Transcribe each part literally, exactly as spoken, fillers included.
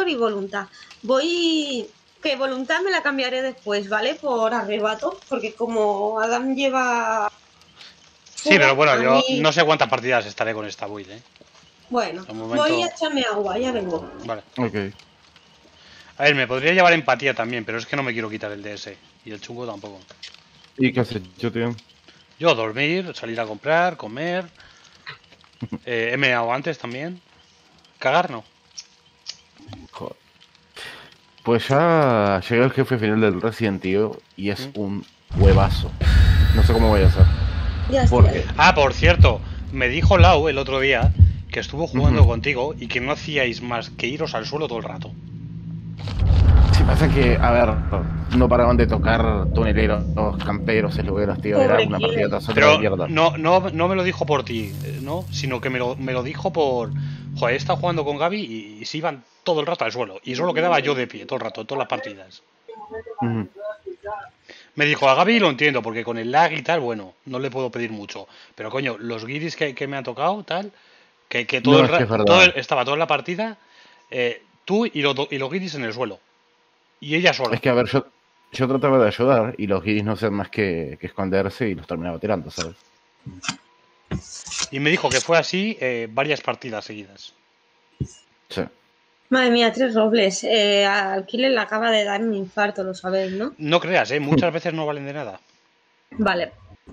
y voluntad. Voy... Que voluntad me la cambiaré después, ¿vale? Por arrebato, porque como Adam lleva... Sí, pero bueno, yo mí... no sé cuántas partidas estaré con esta build, ¿eh? Bueno, momento... voy a echarme agua, ya vengo. Vale. Ok. A ver, me podría llevar empatía también, pero es que no me quiero quitar el D S. Y el chungo tampoco. ¿Y qué has hecho, tío? Yo dormir, salir a comprar, comer... Eh, he meado antes también. Cagar no. Joder. Pues ya llegué al jefe final del Resident, tío, y es ¿Mm? un huevazo. No sé cómo voy a hacer. Ya estoy ¿Por qué? ahí. Ah, por cierto, me dijo Lau el otro día que estuvo jugando Ujú. contigo y que no hacíais más que iros al suelo todo el rato. Sí, pasa que, a ver, no paraban de tocar tuneleros, camperos, eslugueros, tío. Era Pobre una Killer. partida tras otra Pero de mierda. no, no, no me lo dijo por ti, eh, ¿no? Sino que me lo, me lo dijo por... Joder, he estado jugando con Gaby y, y se iban todo el rato al suelo. Y solo quedaba yo de pie todo el rato, todas las partidas. Ujú. Me dijo, a Gaby lo entiendo, porque con el lag y tal, bueno, no le puedo pedir mucho. Pero coño, los guiris que, que me han tocado, tal, que, que todo No, el es que es rato, verdad. todo el- estaba toda la partida, eh, tú y, los do- y los guiris en el suelo. Y ella sola. Es que, a ver, yo, yo trataba de ayudar y los guiris no hacían más que, que esconderse y los terminaba tirando, ¿sabes? Y me dijo que fue así eh, varias partidas seguidas. Sí. Madre mía, tres robles. Eh, al Killer le acaba de dar un infarto, lo sabéis, ¿no? No creas, ¿eh? Muchas veces no valen de nada. Vale.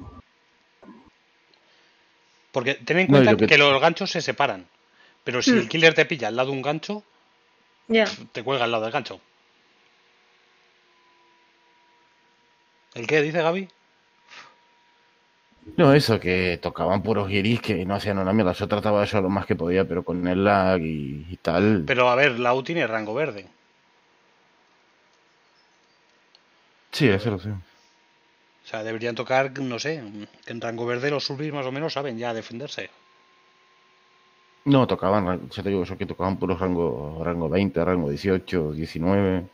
Porque ten en No, y cuenta lo que... que- los ganchos se separan. Pero si Mm. el killer te pilla al lado de un gancho, Ya. te cuelga al lado del gancho. ¿El qué dice Gaby? No, eso, que tocaban puros guiris que no hacían una mierda. Yo trataba de ayudar lo más que podía, pero con el lag y, y tal... Pero a ver, la U tiene rango verde. Sí, eso lo sé. O sea, deberían tocar, no sé, en rango verde los subis más o menos saben ya defenderse. No, tocaban, ya te digo yo que tocaban puros rango, rango veinte, rango dieciocho, diecinueve.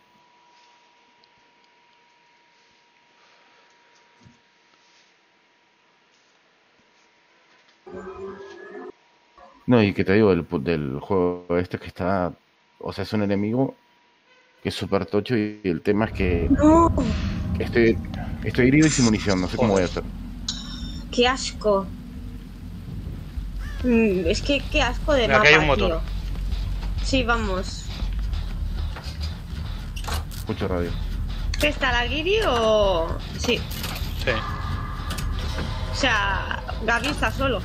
No, y que te digo, el, pu- del juego este que está, o sea, es un enemigo que es súper tocho y el tema es que No, estoy, estoy herido y sin munición, no sé cómo voy a hacer. qué asco. Mm, es que qué asco de Mira, mapa, aquí hay un motor. tío. Sí, vamos. Mucho radio. ¿Qué está la Guiri o...? Sí. Sí. O sea, Gaby está solo.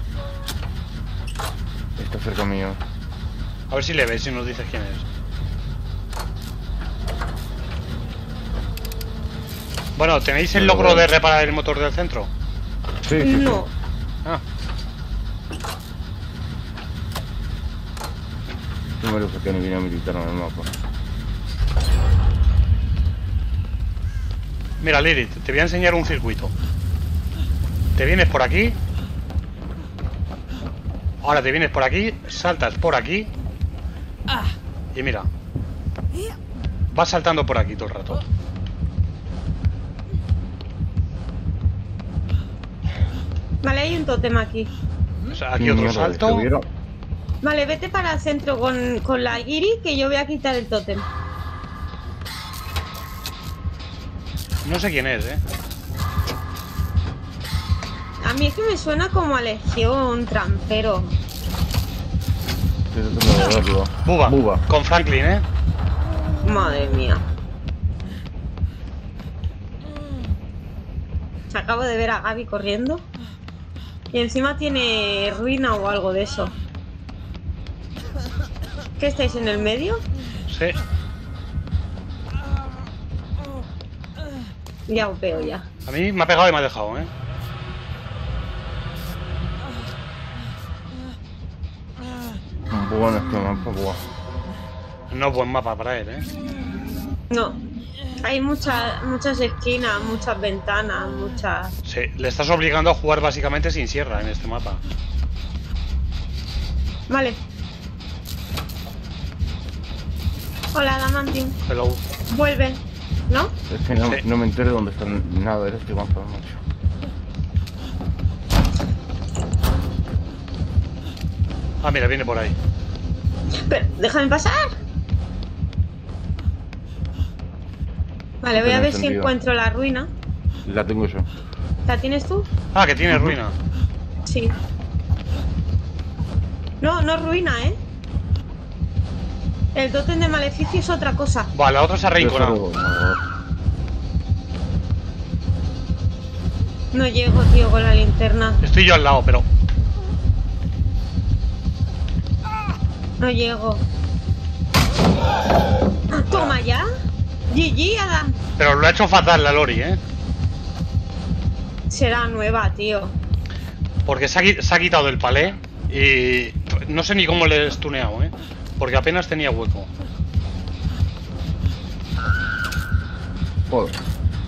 Está cerca mío. A ver si le ves y nos dices quién es. Bueno, ¿tenéis el No lo logro veo. de reparar el motor del centro? Sí, sí, sí. No. Ah, Primero saqué mi línea militar en el mapa. mira, Lilith, te voy a enseñar un circuito. Te vienes por aquí. Ahora te vienes por aquí, saltas por aquí. Y mira. Vas saltando por aquí todo el rato. Vale, hay un tótem aquí. O sea, aquí otro Mierda, salto. ¿estuvieron? Vale, vete para el centro con, con la Guiri, que yo voy a quitar el tótem. No sé quién es, eh. A mí es que me suena como a Legión, trampero. Estoy tratando de verlo. Buba. Buba. Con Franklin, eh. Madre mía. Acabo de ver a Gaby corriendo. Y encima tiene ruina o algo de eso. ¿Qué estáis en el medio? Sí. Ya os veo ya. A mí me ha pegado y me ha dejado, eh. Bueno, este mapa, buah. No buen mapa para él, eh. No. Hay muchas muchas esquinas, muchas ventanas, muchas... Sí, le estás obligando a jugar básicamente sin sierra en este mapa. Vale. Hola, Adamantium. Hello. Vuelve. ¿No? Es que no, Sí. no me entero dónde está nada de este mapa, macho. Ah, mira, viene por ahí. Pero, déjame pasar. Vale, voy a Tiene ver si sentido. encuentro la ruina. La tengo yo. ¿La tienes tú? Ah, que tiene ruina. Sí. No, no es ruina, ¿eh? El tótem de maleficio es otra cosa. Vale, la otra se ha Yo arrinconado. solo- No llego, tío, con la linterna. Estoy yo al lado, pero... No llego. Toma ya. G G, Adam. Pero lo ha hecho fatal la Lori, ¿eh? Será nueva, tío. Porque se ha, qui- se ha quitado el palé y... No sé ni cómo le he stuneado, ¿eh? Porque apenas tenía hueco. Joder.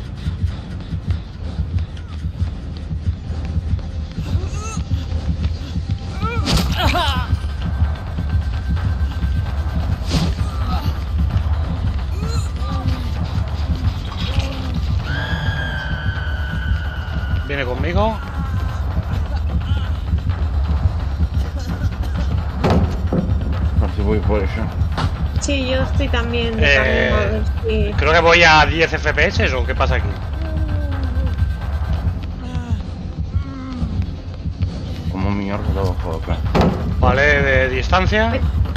Viene conmigo. Así voy por eso. Sí, yo estoy también de Eh, camino, a ver si- Creo que voy a diez F P S o qué pasa aquí. Como mierda lo bajo acá. Vale, de distancia.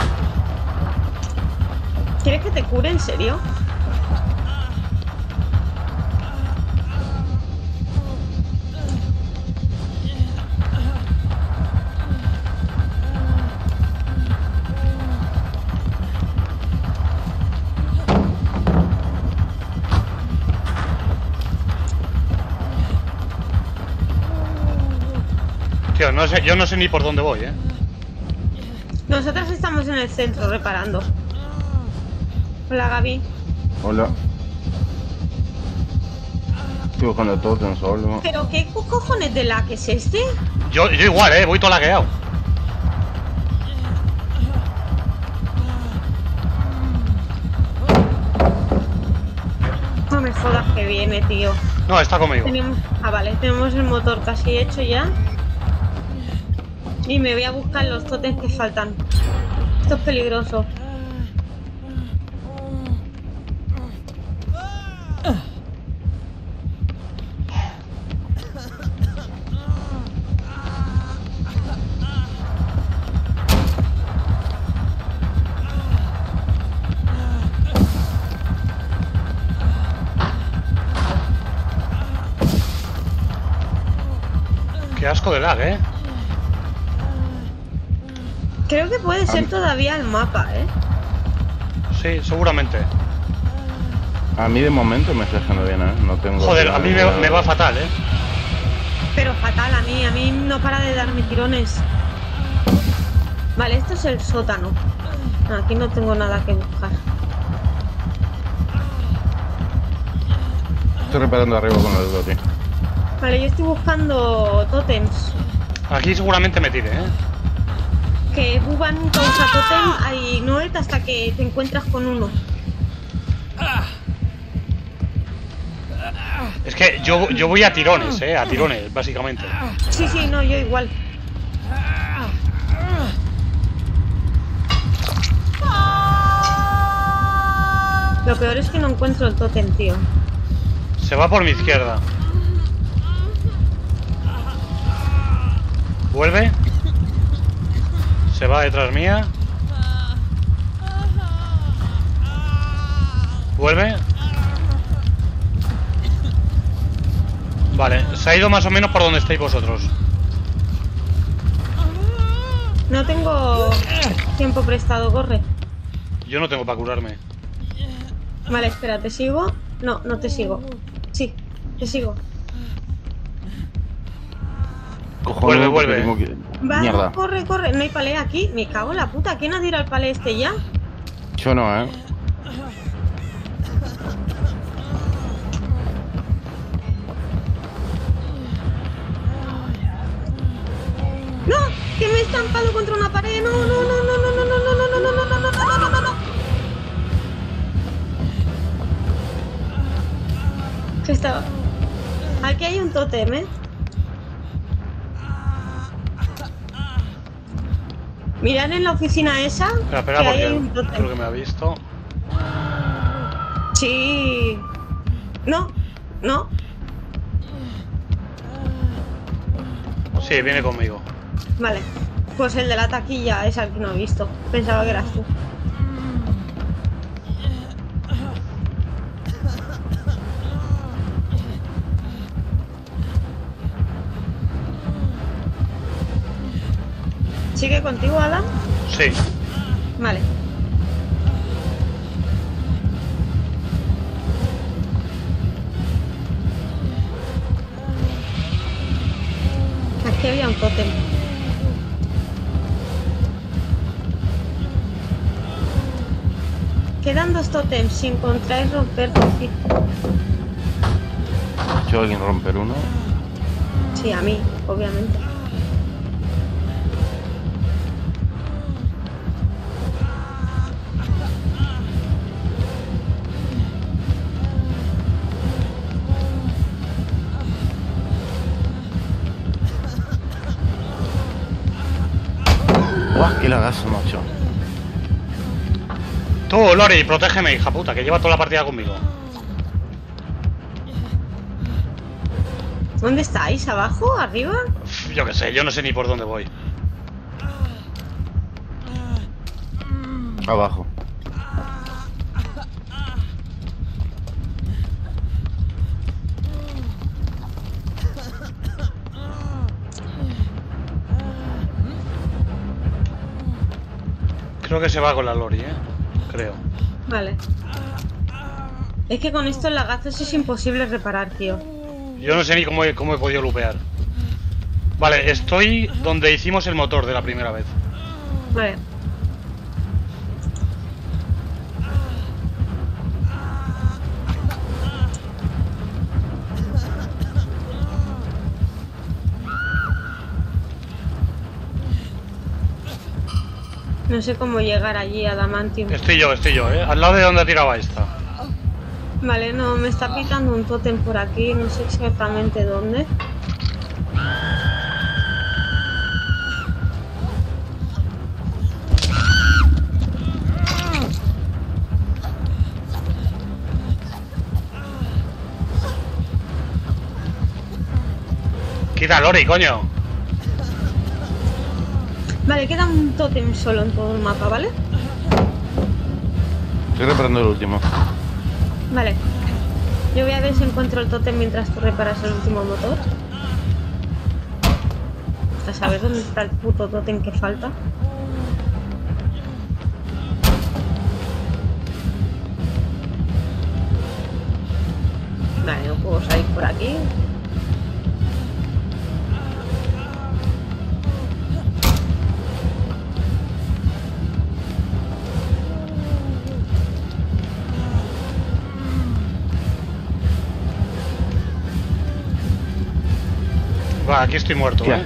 ¿Quieres que te cure, en serio? Tío, no sé, yo no sé ni por dónde voy, ¿eh? Nosotras estamos en el centro reparando. Hola, Gaby. Hola. Estoy buscando todo tan solo. ¿Pero qué co- cojones de lag es este? Yo, yo igual, ¿eh? Voy todo lagueado. No me jodas que viene, tío. No, está conmigo. Tenemos... Ah, vale, tenemos el motor casi hecho ya. Y me voy a buscar los tótems que faltan. Esto es peligroso. Qué asco de lag, ¿eh? Creo que puede ser Am- todavía el mapa, ¿eh? Sí, seguramente. A mí de momento me está dejando bien, ¿eh? No tengo... Joder, a mí me, me va fatal, ¿eh? Pero fatal a mí, a mí no para de darme tirones. Vale, esto es el sótano. Aquí no tengo nada que buscar. Estoy reparando arriba con el dote. Vale, yo estoy buscando tótems. Aquí seguramente me tire, ¿eh? Que Buba nunca usa tótem a Noet hasta que te encuentras con uno. Es que yo, yo voy a tirones, ¿eh? A tirones, básicamente. Sí, sí, no, yo igual. Lo peor es que no encuentro el tótem, tío. Se va por mi izquierda. Vuelve. Se va detrás mía. Vuelve. Vale, se ha ido más o menos por donde estáis vosotros. No tengo tiempo prestado, corre. Yo no tengo para curarme. Vale, espera, ¿te sigo? No, no te sigo. Sí, te sigo. Vuelve, Cojones, porque vuelve. tengo que- Va, Mierda. corre, corre. No hay palé aquí. Me cago en la puta. ¿Quién ha tirado el palé este ya? Yo no, ¿eh? ¡No! ¡Que me he estampado contra una pared! ¡No, no, no, no, no, no, no, no, no, no, no, no, no, no, no, no, no! ¿Qué estaba? Aquí hay un tótem, ¿eh? Mirad en la oficina esa. Espera, espera, que ahí hay porque un tótem. creo que me ha visto. Sí. No, no. Sí, viene conmigo. Vale. Pues el de la taquilla es al que no he visto. Pensaba que eras tú. ¿Sigue contigo, Adam? Sí. Vale. Aquí había un tótem. Quedan dos tótems. Si encontráis romper, decid. ¿Ha hecho alguien romper uno? Sí, a mí, obviamente. ¡Buah, qué lagazo, macho! Tú, Lori, protégeme, hija puta, que lleva toda la partida conmigo. ¿Dónde estáis? ¿Abajo? ¿Arriba? Uf, yo qué sé, yo no sé ni por dónde voy. Abajo. Creo que se va con la Lori, ¿eh? Creo. Vale. Es que con estos lagazos es imposible reparar, tío. Yo no sé ni cómo he, cómo he podido lupear. Vale, estoy donde hicimos el motor de la primera vez. Vale. No sé cómo llegar allí a Adamantium. Estoy yo, estoy yo, ¿eh? Al lado de donde ha tirado esta. Vale, no, me está picando un tótem por aquí, no sé exactamente dónde. Quita, Lori, coño. Vale, queda un tótem solo en todo el mapa, ¿vale? Estoy reparando el último. Vale. Yo voy a ver si encuentro el tótem mientras tú reparas el último motor. Hasta saber dónde está el puto tótem que falta. Vale, no puedo salir por aquí. Va, aquí estoy muerto, ¿Qué? ¿eh?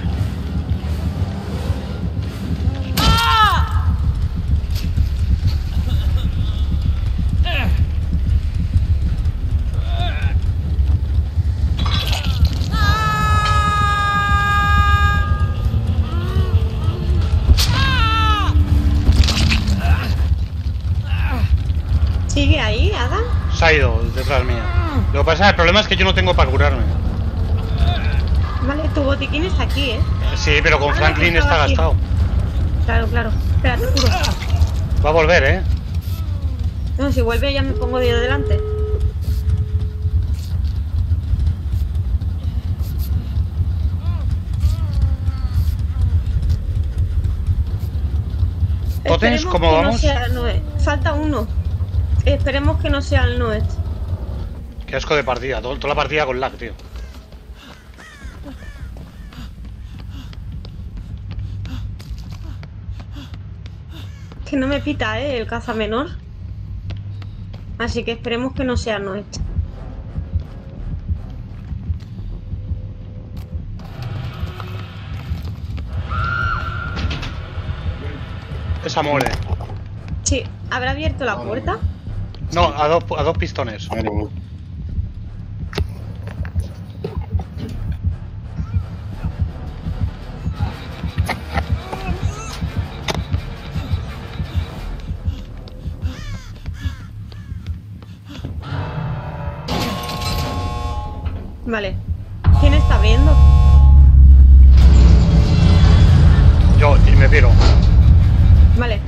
¿Sigue ahí, Adam? Se ha ido detrás mía. Lo que pasa es que el problema es que yo no tengo para curarme. Vale, tu botiquín está aquí, ¿eh? Sí, pero con Ah, Franklin no, está estaba aquí. gastado. Claro, claro. Espera, te juro. Va a volver, ¿eh? No, si vuelve ya me pongo de delante. ¿Tótems? Esperemos ¿Cómo que vamos? No sea el Noé. Falta uno. Esperemos que no sea el Noé. Qué asco de partida. Todo- Toda la partida con lag, tío. Que no me pita, ¿eh? El caza menor. Así que esperemos que no sea Noé. Esa muere. Sí, ¿habrá abierto la puerta? No, a dos, a dos pistones. Madre mía. Vale. ¿Quién está abriendo? Yo, y me piro. Vale.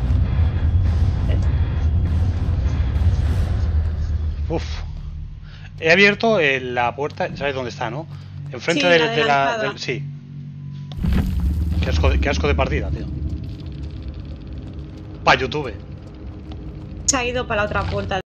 Uf. He abierto eh, la puerta, ¿sabes dónde está, no? Enfrente Sí, de, la de de la la... entrada. del- sí. Qué asco, de, qué asco de partida, tío. Pa' YouTube. Se ha ido para la otra puerta.